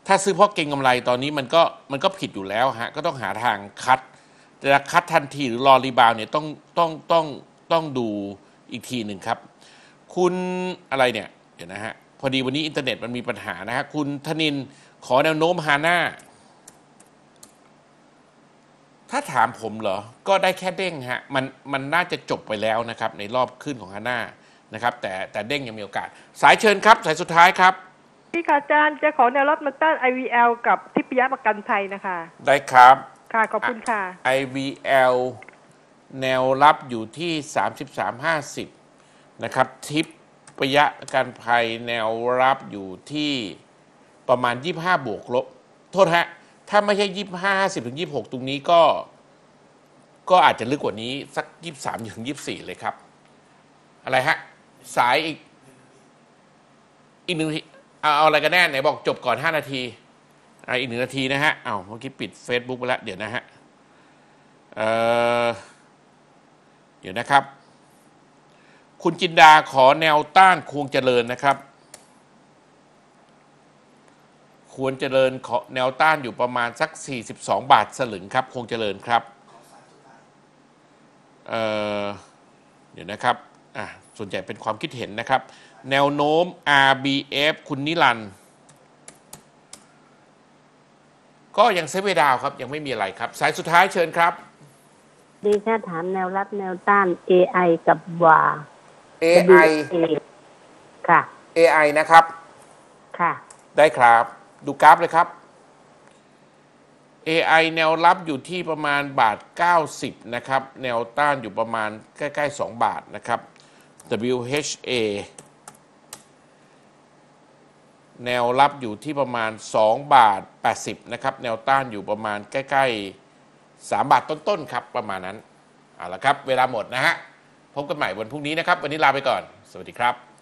ถ้าซื้อเพราะเก็งกำไรตอนนี้มันก็ผิดอยู่แล้วฮะก็ต้องหาทางคัดแต่คัดทันทีหรือรอรีบาวเนี่ยต้องดูอีกทีหนึ่งครับคุณอะไรเนี่ยเดี๋ยวนะฮะพอดีวันนี้อินเทอร์เน็ตมันมีปัญหานะฮะคุณธนินขอแนวโน้มฮาน่าถ้าถามผมเหรอก็ได้แค่เด้งฮะมันน่าจะจบไปแล้วนะครับในรอบขึ้นของฮาน่านะครับแต่เด้งยังมีโอกาสสายเชิญครับสายสุดท้ายครับพี่ค่ะอาจารย์จะขอแนวรับมาต้าน IVL กับทิพยประกันภัยนะคะได้ครับค่ะขอบคุณค่ะ IVL แนวรับอยู่ที่ 33.50 นะครับทิพยประกันภัยแนวรับอยู่ที่ประมาณ25บวกลบโทษฮะถ้าไม่ใช่25 50ถึง26ตรงนี้ก็อาจจะลึกกว่านี้สัก23ถึง24เลยครับอะไรฮะสายอีกหนึ่งเอาอะไรกันแน่ไหนบอกจบก่อน5นาทีอีก1นาทีนะฮะเมื่อกี้ปิด Facebook ไปแล้วเดี๋ยวนะฮะเดี๋ยวนะครับคุณจินดาขอแนวต้านควรเจริญนะครับควรเจริญขอแนวต้านอยู่ประมาณสัก42 บาทสลึงครับคงเจริญครับเดี๋ยวนะครับส่วนใหญ่เป็นความคิดเห็นนะครับแนวโน้ม RBF คุณนิรันดร์ก็ยังเซฟเวดาวครับยังไม่มีอะไรครับสายสุดท้ายเชิญครับดีค่ะถามแนวรับแนวต้าน AI กับวา AI ค่ะ AI นะครับค่ะได้ครับดูกราฟเลยครับ AI แนวรับอยู่ที่ประมาณบาท90นะครับแนวต้านอยู่ประมาณใกล้ๆ2บาทนะครับ WHA แนวรับอยู่ที่ประมาณ2บาท80นะครับแนวต้านอยู่ประมาณใกล้ๆ3บาทต้นๆครับประมาณนั้นเอาละครับเวลาหมดนะฮะพบกันใหม่วันพรุ่งนี้นะครับวันนี้ลาไปก่อนสวัสดีครับ